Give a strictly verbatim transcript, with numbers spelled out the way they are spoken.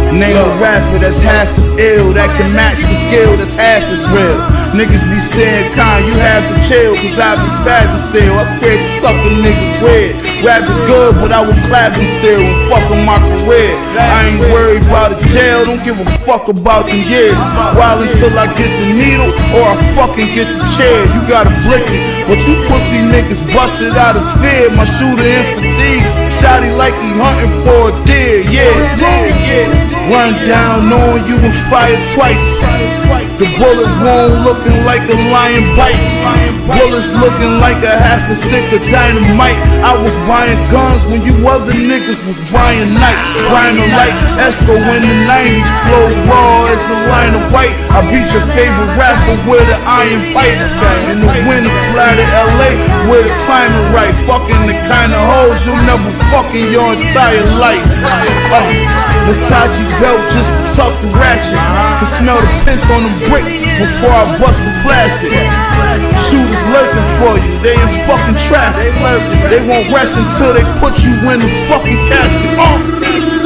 Name a rapper that's half as ill, that can match the skill that's half as real. Niggas be saying, Con, you have to chill, cause I be spazzing still. I scared to suck them niggas weird. Rap is good, but I will clap them still and fuck on my career. I ain't worried about a jail, don't give a fuck about them years. While until I get the needle, or I fucking get the chair. You gotta blick it, but you pussy niggas busted out of fear. My shooter in fatigues, shot he like he hunting for a deer. Yeah, yeah, yeah. Run down knowing you was fired twice. The bullets won't looking like a lion bite. Bullets looking like a half a stick of dynamite. I was buying guns when you other niggas was buying nights. Rhino lights, Esco in the nineties. Flow raw as a line of white. I beat your favorite rapper with an iron pipe. In the winter fly to L A with a climate right. Fucking the kind of hoes you'll never fuck in your entire life. uh. Versace belt just to tuck the ratchet. Can smell the piss on them bricks before I bust the plastic. Shooters lurking for you, they in fucking traffic. They won't rest until they put you in the fucking casket. Oh.